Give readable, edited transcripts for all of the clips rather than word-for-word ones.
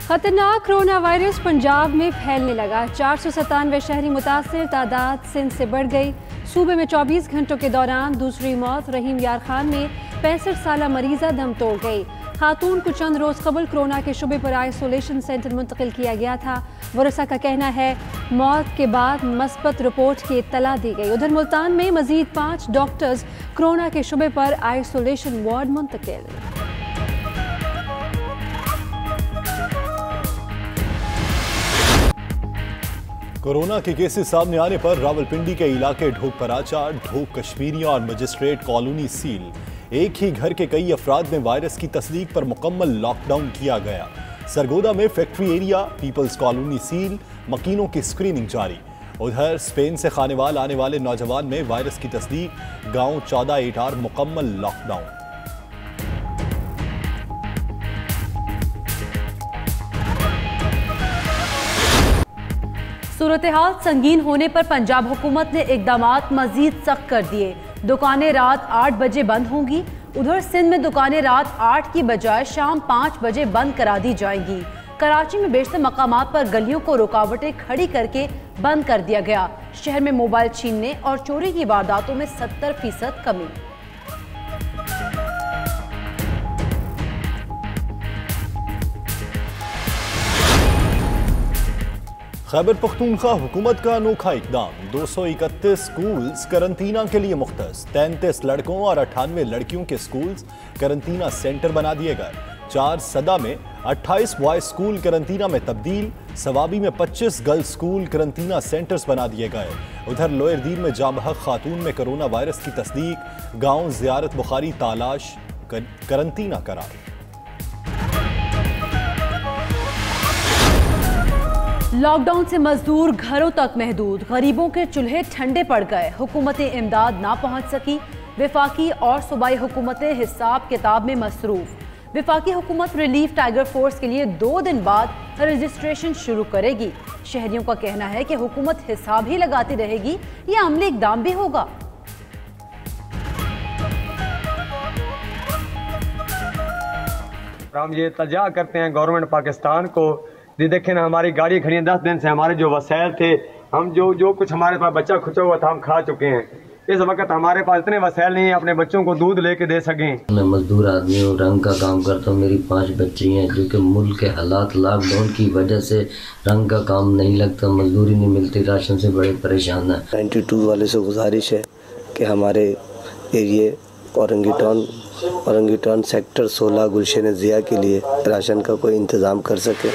खतरनाक corona virus Punjab में फैलने लगा। 497 शहरी मुतासिर, तादाद सिंध से बढ़ गई। सूबे में 24 घंटों के दौरान दूसरी मौत। रहीम यार खान में 65 साल मरीजा दम तोड़ गई। खातून को चंद रोज कबल कोरोना के शुबे पर आइसोलेशन सेंटर मुंतकिल किया गया था। वरसा का कहना है मौत के बाद मस्बत रिपोर्ट की इत्तला दी गई। उधर मुल्तान में मजीद 5 डॉक्टर्स कोरोना के शुबे पर आइसोलेशन वार्ड मुंतकिल। कोरोना के केसेस सामने आने पर रावलपिंडी के इलाके ढोक पराचा, ढोक कश्मीरिया और मजिस्ट्रेट कॉलोनी सील। एक ही घर के कई अफराद में वायरस की तस्दीक पर मुकम्मल लॉकडाउन किया गया। सरगोदा में factory area, people's colony seal, मकीनों की स्क्रीनिंग जारी। उधर स्पेन से खानेवाल आने वाले नौजवान में वायरस की तस्दीक। गांव 14 एटार मुकम्मल लॉकडाउन। सूरत हाल संगीन होने पर पंजाब हुकूमत ने इकदामात मजीद सख्त कर दिए। दुकानें रात 8 बजे बंद होंगी। उधर सिंध में दुकानें रात 8 की बजाय शाम 5 बजे बंद करा दी जाएंगी। कराची में बेशतर मकामात पर गलियों को रुकावटें खड़ी करके बंद कर दिया गया। शहर में मोबाइल छीनने और चोरी की वारदातों में 70% कमी। खैबर पख्तूनख्वा हुकूमत का अनोखा इकदाम। 231 स्कूल्स करंतना के लिए मुख्तस। 33 लड़कों और 98 लड़कियों के स्कूल्स करंतना सेंटर बना दिए गए। 4 सदा में 28 बॉयज स्कूल करंतना में तब्दील। सवाबी में 25 गर्ल्स स्कूल करंतना सेंटर्स बना दिए गए। उधर लोयर दीन में जामबहक खातून में कोरोना वायरस की तस्दीक। गांव जियारत बुखारी तालाश करंतना करार। लॉकडाउन से मजदूर घरों तक महदूद। गरीबों के चूल्हे ठंडे पड़ गए। हुकूमत इमदाद ना पहुंच सकी। वफाकी और सूबाई हुकूमतें हिसाब किताब में मसरूफ। वफाकी हुकूमत रिलीफ टाइगर फोर्स के लिए 2 दिन बाद रजिस्ट्रेशन शुरू करेगी। शहरियों का कहना है कि हुकूमत हिसाब ही लगाती रहेगी या अमली इकदाम भी होगा। हम ये तजा करते हैं गवर्नमेंट पाकिस्तान को। ये देखें ना, हमारी गाड़ी खड़ी है। 10 दिन से हमारे जो वसाइल थे, हम जो कुछ हमारे पास बच्चा खुचा हुआ था, हम खा चुके हैं। इस वक्त हमारे पास इतने वसाइल नहीं है अपने बच्चों को दूध लेके दे सकें। मैं मजदूर आदमी हूँ, रंग का काम करता हूँ। मेरी 5 बच्ची हैं जो कि मुल्क के हालात लॉकडाउन की वजह से रंग का काम नहीं लगता, मजदूरी नहीं मिलती, राशन से बड़े परेशान हैं। 92 वाले से गुजारिश है कि हमारे एरिए औरंगीटान सेक्टर 16 गुलशन ज़िया के लिए राशन का कोई इंतज़ाम कर सके।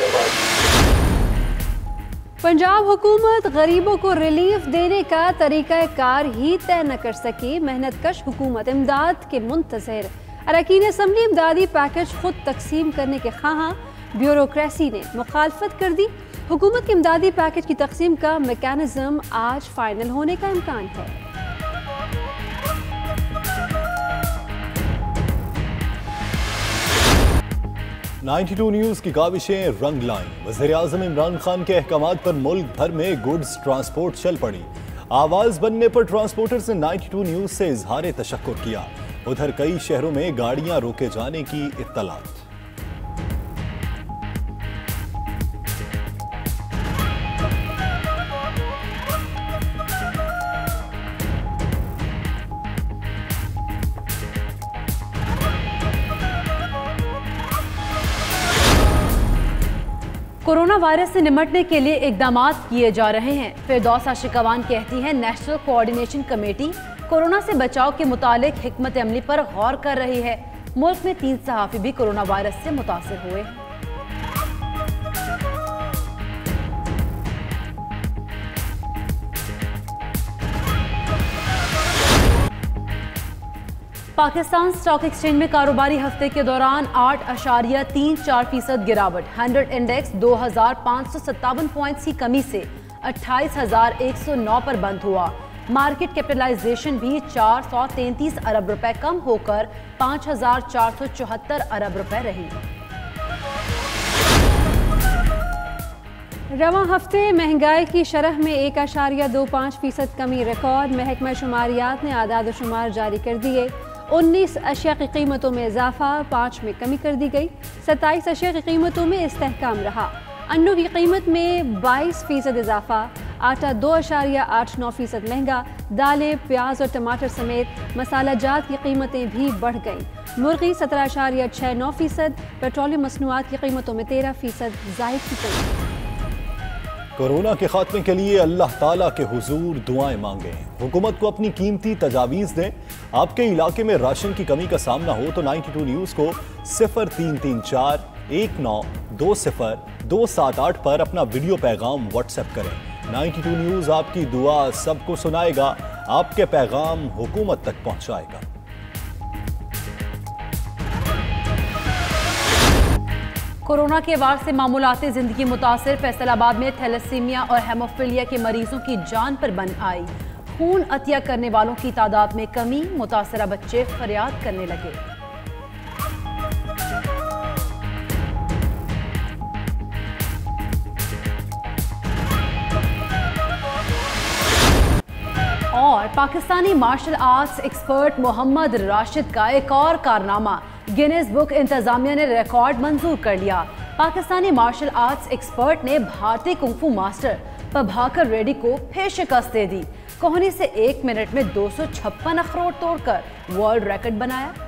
पंजाब हुकूमत गरीबों को रिलीफ देने का तरीका कार ही तय न कर सकी। मेहनत कश हुकूमत इमदाद के मुंतज़िर। अरकान असम्बली इमदादी पैकेज खुद तकसीम करने के ख्वाहां। ब्यूरोक्रेसी ने मुखालफत कर दी। हुकूमत के इमदादी पैकेज की तकसीम का मैकेनिज्म आज फाइनल होने का इम्कान है। $92 न्यूज की काविशें रंग लाईं। वज़ीर-ए-आज़म इमरान खान के अहकामात पर मुल्क भर में गुड्स ट्रांसपोर्ट चल पड़ी। आवाज बनने पर ट्रांसपोर्टर्स ने 92 न्यूज से इजहार तशक्कुर किया। उधर कई शहरों में गाड़ियां रोके जाने की इत्तलात। कोरोना वायरस से निपटने के लिए इकदामात किए जा रहे हैं। फिरदौस आशिकवान कहती हैं नेशनल कोऑर्डिनेशन कमेटी कोरोना से बचाव के मुतालिक हिकमत अमली पर गौर कर रही है। मुल्क में 3 सहाफ़ी भी कोरोना वायरस से मुतासिर हुए हैं। पाकिस्तान स्टॉक एक्सचेंज में कारोबारी हफ्ते के दौरान 8.34% गिरावट। 100 इंडेक्स 2557 पॉइंट्स की कमी से 28,109 पर बंद हुआ। मार्केट कैपिटलाइजेशन भी 433 अरब रुपए कम होकर 5,474 अरब रुपए रही। रवां हफ्ते महंगाई की शरह में 1.25% कमी रिकॉर्ड। महकमा शुमारियात ने आदाद शुमार जारी कर दिए। 19 अशिया की कीमतों में इजाफा, 5 में कमी कर दी गई। 27 अशिया की कीमतों में इस्तेहकाम रहा। अन्नों की कीमत में 22% इजाफा, आटा 2.89% महंगा। दालें, प्याज और टमाटर समेत मसाला जात की कीमतें भी बढ़ गईं। मुर्गी 17.69%, पेट्रोलियम मसनूआत की कीमतों में 13% ज़ायद की गई। कोरोना के खात्मे के लिए अल्लाह ताला के हुजूर दुआएं मांगें, हुकूमत को अपनी कीमती तजावीज़ दें। आपके इलाके में राशन की कमी का सामना हो तो 92 न्यूज़ को 0334 1920 278 पर अपना वीडियो पैगाम व्हाट्सएप करें। 92 न्यूज़ आपकी दुआ सबको सुनाएगा, आपके पैगाम हुकूमत तक पहुंचाएगा। कोरोना के वार से मामूलाती जिंदगी मुतासिर, फैसलाबाद में थैलेसीमिया और हेमोफीलिया के मरीजों की जान पर बन आई। खून अतिया करने वालों की तादाद में कमी, मुतासरा बच्चे फरियाद करने लगे। और Pakistani martial arts expert Mohammad Rashid का एक और कारनामा, गिनीज बुक इंतजामिया ने रिकॉर्ड मंजूर कर लिया। पाकिस्तानी मार्शल आर्ट्स एक्सपर्ट ने भारतीय कुंफू मास्टर प्रभाकर रेड्डी को फिर शिकस्त दे दी। कोहनी से 1 मिनट में 256 अखरोट तोड़कर वर्ल्ड रिकॉर्ड बनाया।